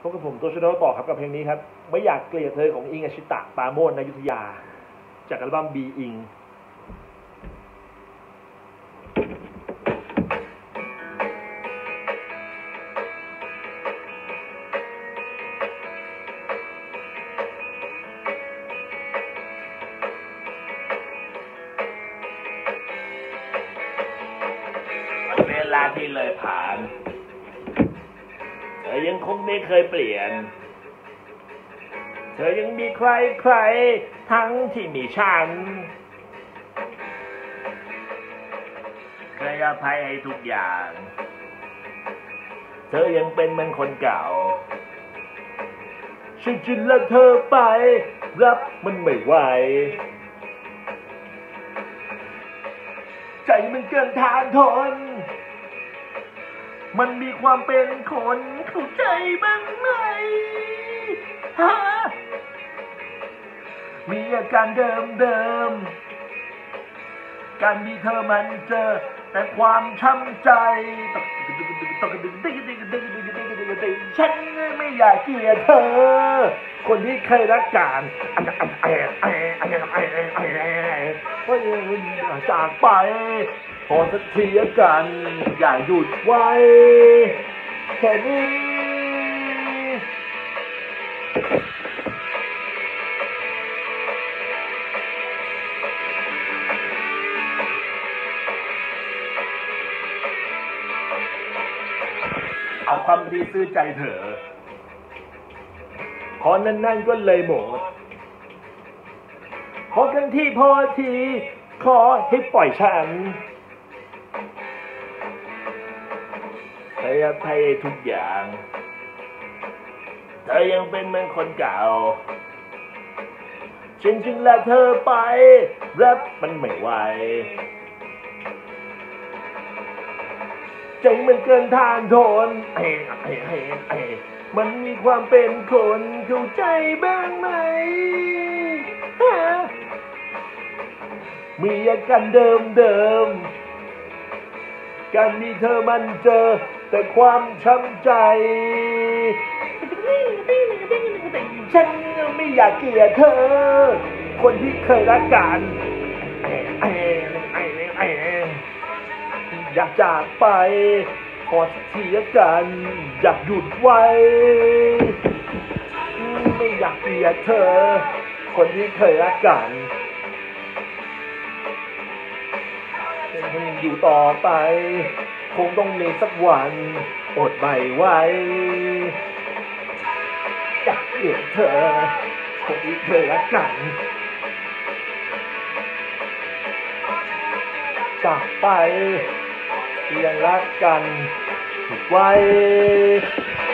พบกับผมตัวชโดต่อครับกับเพลงนี้ครับไม่อยากเกลียดเธอของอิงอชิตะปาโมชนายุทธยาจากอัลบั้มบีอิงเวลาที่เลยผ่านเธอยังคงไม่เคยเปลี่ยนเธอยังมีใครทั้งที่มีฉันเคยอภัยให้ทุกอย่างเธอยังเป็นเหมือนคนเก่าฉันจะละเธอไปรับมันไม่ไหวใจมันเกินทานทนมันมีความเป็นคนเข้าใจบ้างไหมฮะมีอาการเดิมการมีเธอมันเจอแต่ความช้ำใจฉันไม่อยากเกลียดเธอคนที่เคยรักกันก็ยังจากไปพอสักทีกันอย่าหยุดไว้แค่นี้เอาความดีซื้อใจเถอะขอนั่นก็เลยหมดขอกันที่พอทีขอให้ปล่อยฉันให้อภัยทุกอย่างเธอยังเป็นเหมือนคนเก่าฉันจึงละเธอไปรับมันไม่ไหวใจมันเกินทานทนมันมีความเป็นคนเข้าใจบ้างไหมมีอาการเดิมการมีเธอมันเจอแต่ความช้ำใจฉันไม่อยากเกลียดเธอคนที่เคยรักกันอยากจากไปขอสักทีกันอยากหยุดไว้ไม่อยากเกลียดเธอคนที่เคยรักกันอยู่ต่อไปคงต้องมีสักวันอดไม่ไหวอยากเกลียดเธอคนที่เคยรักกันจากไปยังรักกันไว้